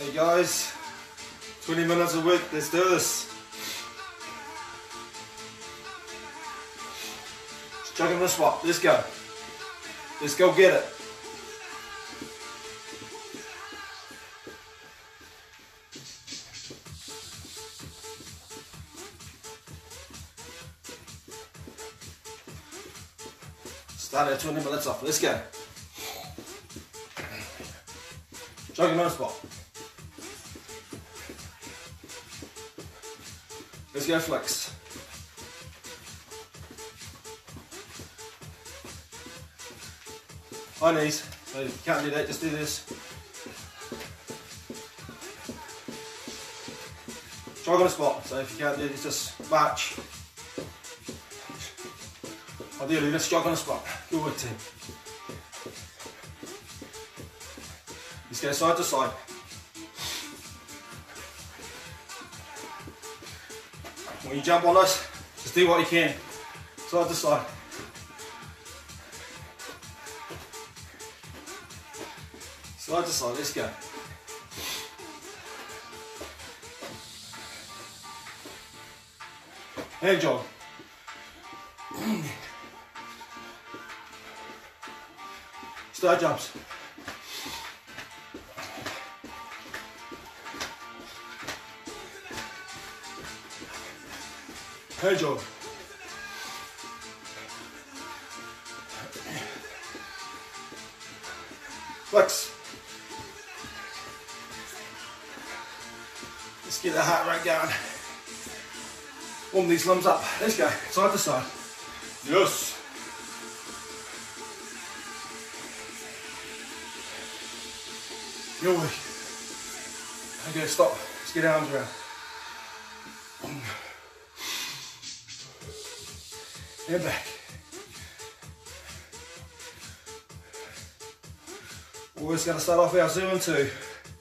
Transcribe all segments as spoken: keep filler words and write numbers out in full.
Hey guys, twenty minutes a week, let's do this. Just chugging this one, let's go. Let's go get it. Start at twenty minutes off, let's go. Jogging on the spot. Let's go flex. High knees, so if you can't do that, just do this. Jog on the spot, so if you can't do this, just march. Ideally, let's jog on the spot. Good work, team. Let's go side to side. When you jump on this, just do what you can, side to side. Side to side, let's go. Hand jog. Star jumps. Hand jog. Flex. Let's get the heart rate going. Warm these limbs up. Let's go. Side to side. Yes. Your way. Okay, stop. Let's get arms around. And back. Always going to start off our zero and two.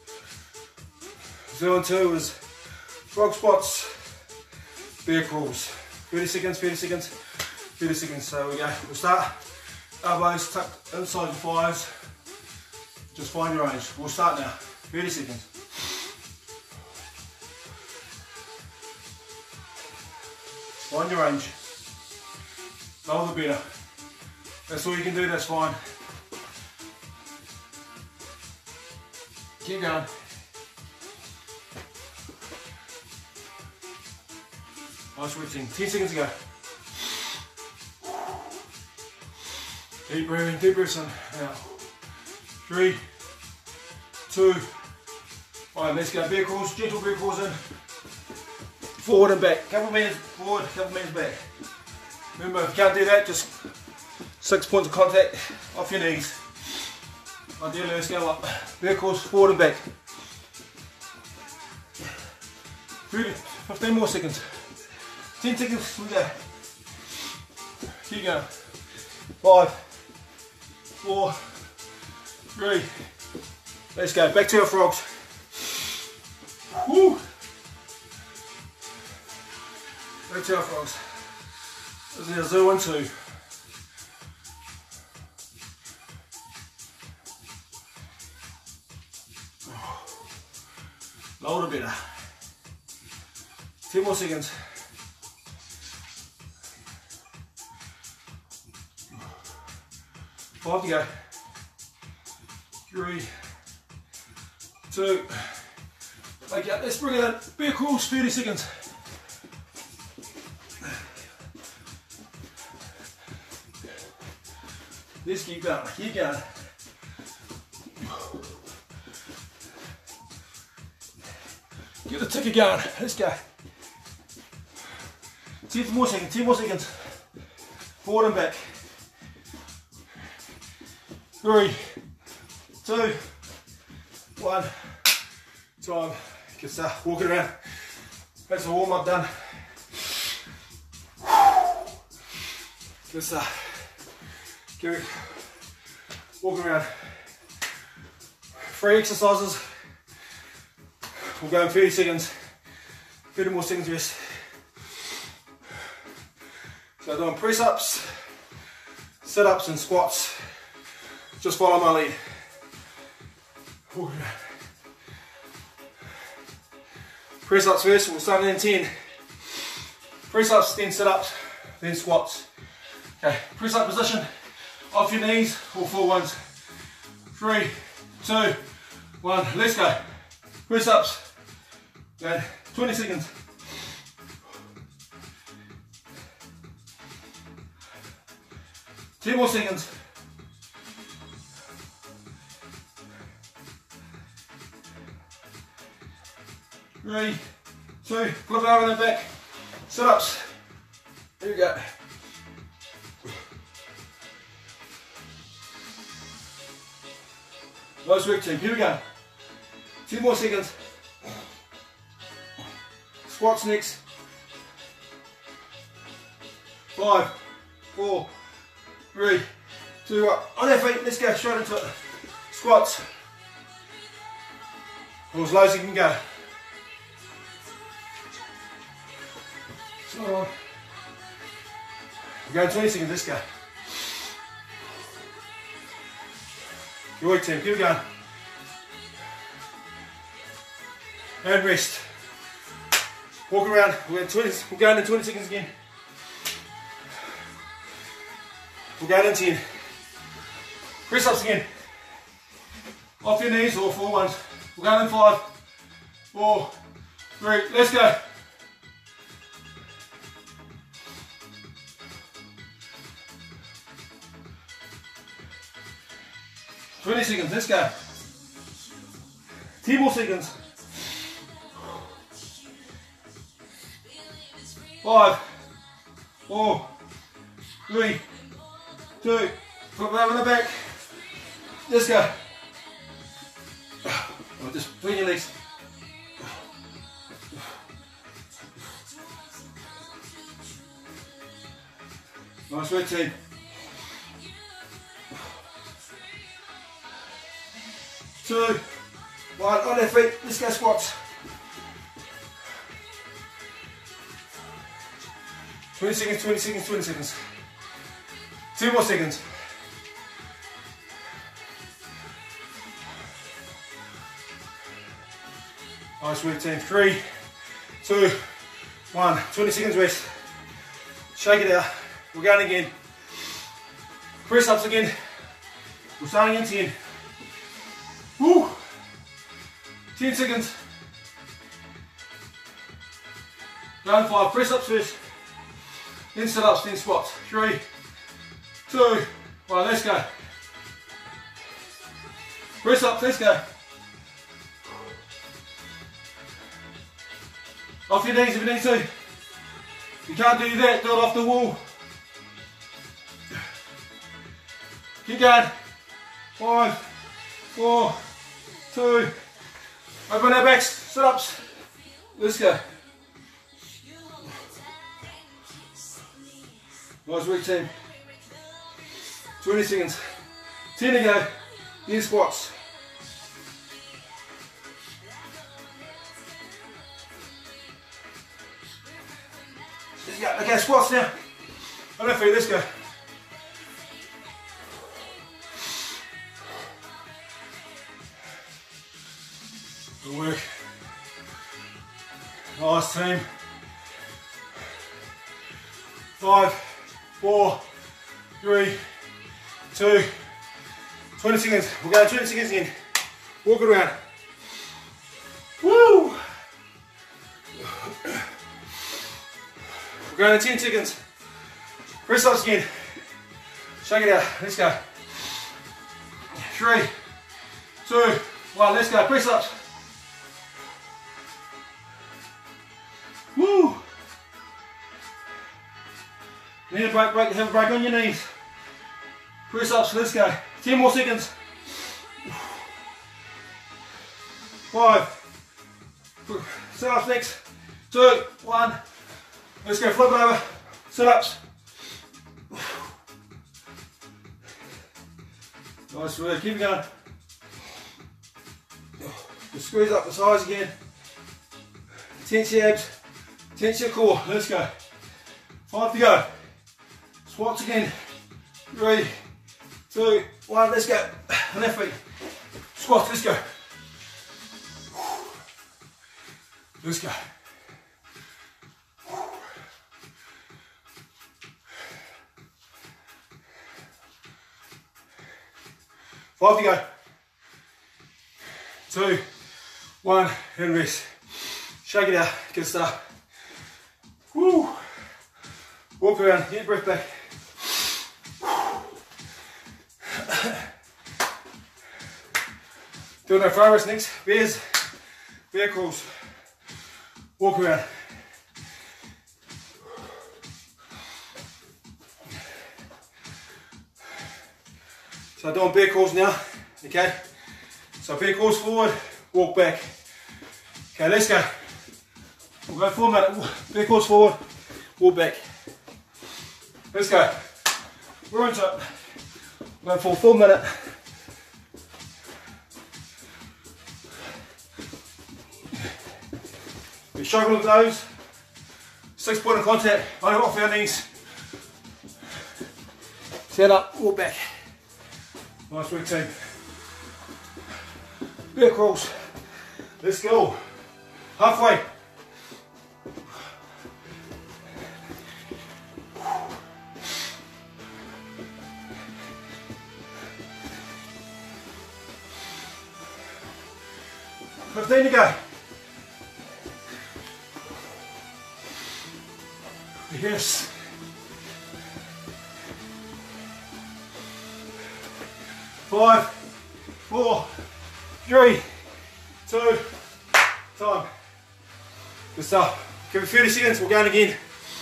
Zero and two is frog spots, bear crawls. thirty seconds, thirty seconds, thirty seconds. So we go. We'll start. Elbows tucked inside the thighs. Just find your range. We'll start now. thirty seconds. Find your range. Lower the better. That's all you can do, that's fine. Keep going. Nice routine. ten seconds to go. Deep breathing, deep breaths in. Now. Three, two, one. Let's go. Bear crawls, gentle bear crawls in. Forward and back. Couple meters forward, couple meters back. Remember, if you can't do that, just six points of contact off your knees. Ideally, let's go up. Bear crawls, forward and back. fifteen more seconds. ten seconds, we go. Keep going. Five, four, three. Let's go. Back to our frogs. Woo. Back to our frogs. This is our zero and two. Lower the better. ten more seconds. Five to go. Three, two, okay, let's bring it in. Bear crawls, thirty seconds. Let's keep going, keep going. Get the ticker going, let's go. ten more seconds, ten more seconds. Forward and back. Three, two, one. Time. Good stuff. Walking around. That's the warm up done. Good stuff. Good. Walking around. Three exercises. We'll go in thirty seconds. thirty more seconds rest. So doing press ups, sit ups and squats. Just follow my lead. Press ups first, we'll start in ten. Press ups, then sit ups, then squats. Okay, press up position, off your knees, or full ones. Three, two, one, let's go. Press ups, then twenty seconds. ten more seconds. Three, two, flip it over and back. Sit ups. Here we go. Nice work, team. Here we go. Two more seconds. Squats next. Five, four, three, two, one. On our feet, let's go straight into it. Squats. Or as low as you can go. So, we're going twenty seconds, let's go. Good work, team, keep it going. And rest. Walk around, we're going, twenty, we're going in twenty seconds again. We're going in ten. Press ups again. Off your knees or four ones. We're going in five, four, three, let's go. twenty seconds, let's go. ten more seconds. Five, four, three, two, flip it over the back. Let's go. Oh, just bring your legs. Nice work, team. Two, one, on their feet, let's go squats. twenty seconds, twenty seconds, twenty seconds. Two more seconds. Nice work, team. Three, two, one. twenty seconds rest. Shake it out. We're going again. Press ups again. We're starting in ten. Woo! ten seconds. Going five. Press ups first. Then sit ups, then squats. Three, two, one. Let's go. Press ups, let's go. Off your knees if you need to. If you can't do that, do it off the wall. Keep going. Five, four, two, open our backs, sit ups. Let's go. Nice work, team. twenty seconds. ten to go. Then squats. Let's go. Okay, squats now. On our feet, let's go. Good work. Nice, team. Five, four, three, two, twenty seconds. We'll go twenty seconds again. Walk it around. Woo! We're going to ten seconds. Press ups again. Shake it out. Let's go. Three, two, one. Let's go. Press ups. Woo! Need a break, break, have a break on your knees. Press ups, let's go. ten more seconds. Five. Sit ups next. Two, one. Let's go, flip it over. Sit ups. Nice work, keep it going. Just squeeze up the sides again. Tense your abs. Tense your core. Let's go. Five to go. Squats again. Three, two, one. Let's go. Left feet. Squats. Let's go. Let's go. Five to go. Two, one, and rest. Shake it out, good stuff. Woo. Walk around, get your breath back. Doing our front rest next. Bears, bear crawls. Walk around. So doing bear crawls now, okay? So bear crawls forward, walk back. Okay, let's go. We'll go for a minute. Bear crawls forward, walk back. Let's go. We're into it. We'll go for a full minute. We're struggling with those. Six point of contact, only off our knees. Stand up, walk back. Nice work, team. Bear crawls. Let's go. Halfway. Fifteen to go. Yes. Five, four, three, two, time. Good stuff. Give it thirty seconds, we're going again.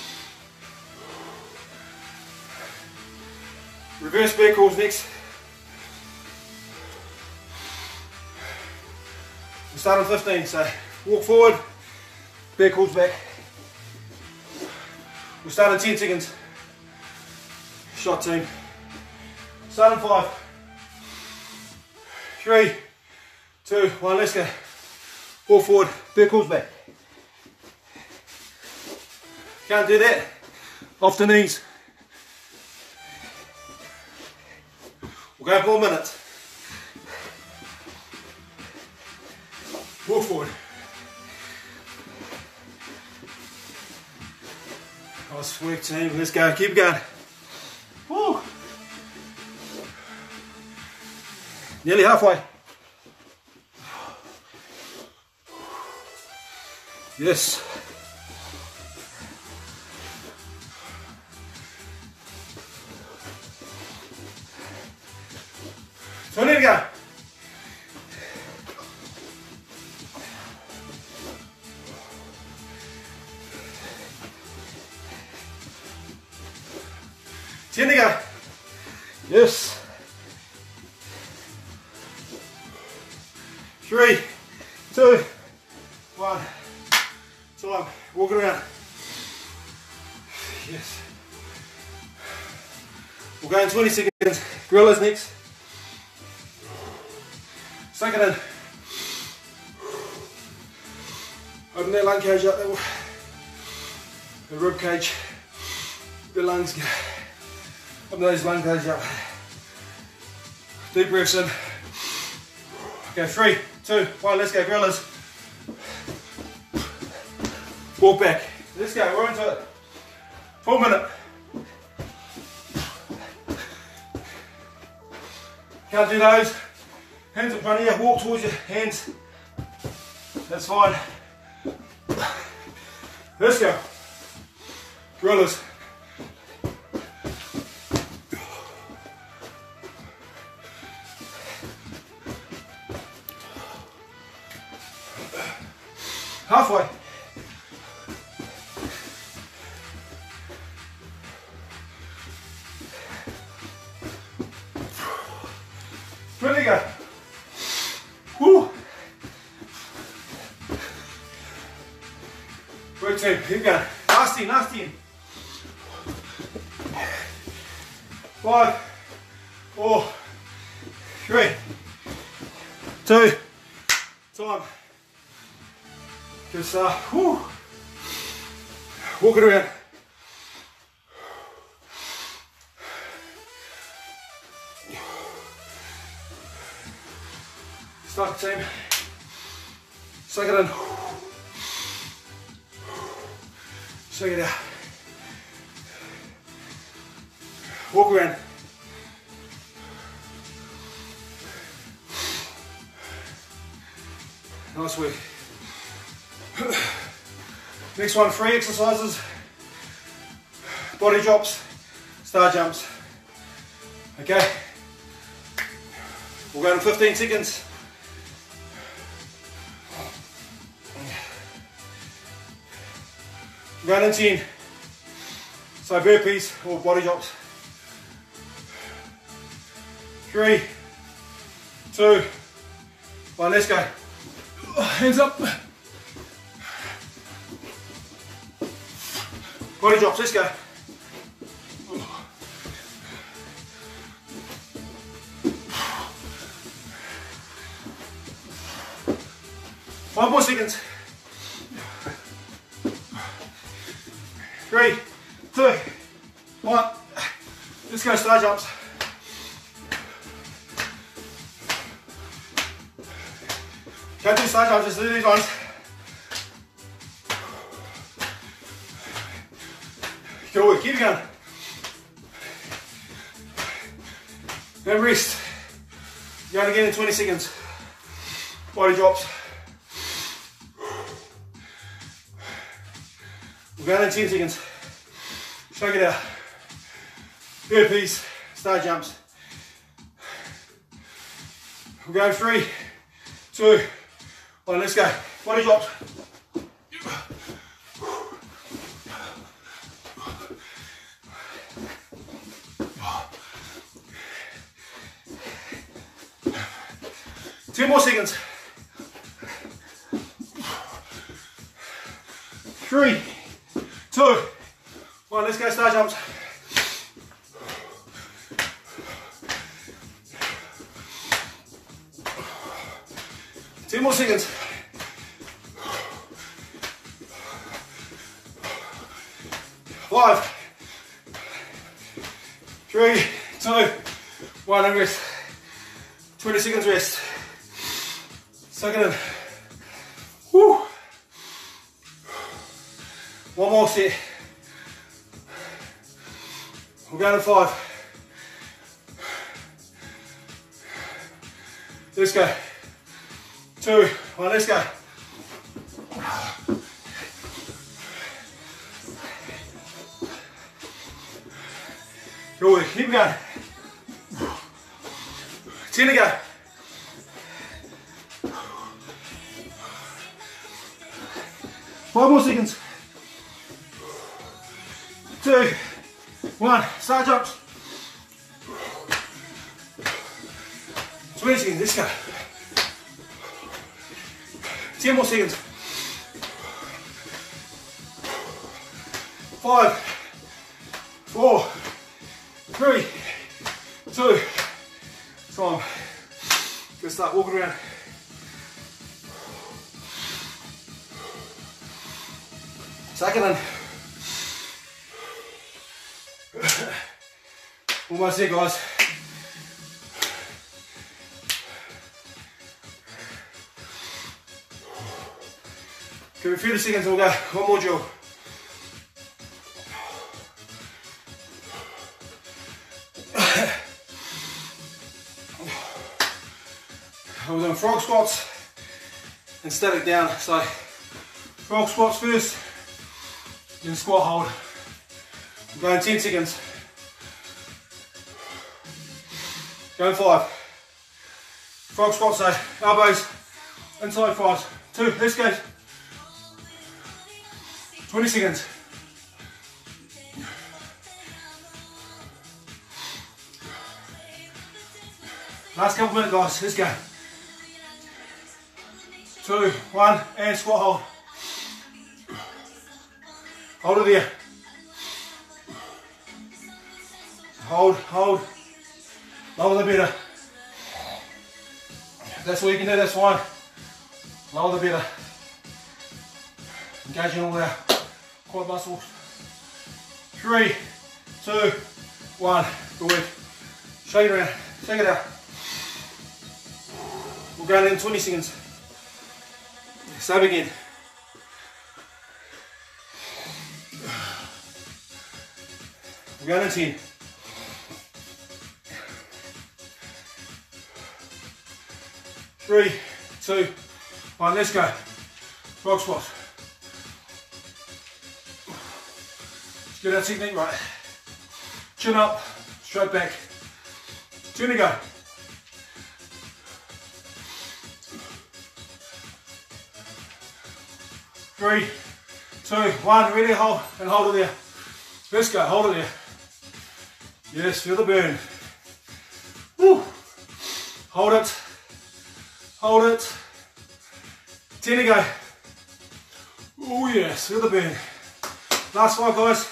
Reverse bear crawls next. We'll start on fifteen, so walk forward, bear crawls back. We'll start in ten seconds. Shot team. Start in five. Three, two, one, let's go. Walk forward, bear crawls back. Can't do that. Off the knees. We'll go four minutes. Walk forward. Nice work, team. Let's go. Keep going. Woo. Nearly halfway. Yes. twenty to go. ten to go. Yes. Three, two, one. Time. Walk around. Yes. We'll go in twenty seconds. Gorillas next. Suck it in. Open that lung cage up. The rib cage. The lungs go. Open those lung cage up. Deep breaths in. Okay, three, two, one, let's go, gorillas. Walk back. Let's go, we're into it. Full minute. Can't do those. Hands in front of you, walk towards your hands. That's fine. Let's go. Gorillas. Halfway. Ready to go. Woo. Work team, keep going. Nasty, nasty. Five, four, three, two, time. Good stuff. Woo. Walk it around. Start team. Suck it in. Shake it out. Walk around. Nice work. Next one, free exercises. Body drops, star jumps. Okay. We'll go in fifteen seconds. Going in ten. So burpees or body drops. Three, two, one, let's go. Hands up. Body drops, let's go. Five more seconds. Three, two, one. Let's go, star jumps. Don't do star jumps, just do these ones. Good work, keep it going. Then rest. Going again in twenty seconds. Body drops. We're going in ten seconds. Shake it out. Burpees, star jumps. We're going three, two, one, let's go. Body drops. Ten more seconds. Three, two, one, let's go, star jumps. Ten more seconds. Five, three, two, one, and rest. twenty seconds rest. Suck it in. Woo. One more set. We're going to five. Let's go. Two, one, let's go. Good, keep going. Ten to go. Five more seconds. Two, one, star jumps. twenty seconds, let's go. ten more seconds. Five, four, three, two, time. Let's start walking around. Suck it in. Almost there, guys. Give it a few seconds and we'll go. One more drill. We're doing frog squats and static down. So frog squats first, then squat hold. We're going ten seconds. Going five. Frog squat, so elbows inside thighs. Two, let's go. twenty seconds. Last couple minutes, guys, let's go. Two, one, and squat hold. Hold it there. Hold, hold. Lower the better. If that's all you can do, that's fine. Lower the better. Engaging all our quad muscles. Three, two, one. Good work. Shake it around. Shake it out. We'll go in twenty seconds. Same again. We're going in ten. Three, two, one, let's go. Frog squat. Let's get our technique right. Chin up, straight back. Two to go. Three, two, one, ready, hold, and hold it there. Let's go, hold it there. Yes, feel the burn. Woo. Hold it. Hold it. ten to go. Oh yes, feel the burn. Last five, guys.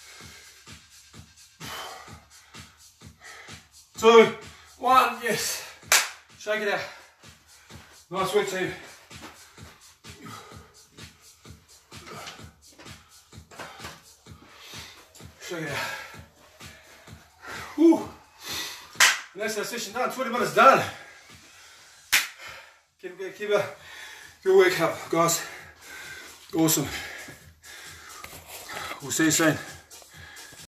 Two, one, yes. Shake it out. Nice work, team. Shake it out. Whew. And that's our session done. twenty minutes done. Keep it, keep it. Good work up, guys. Awesome. We'll see you soon.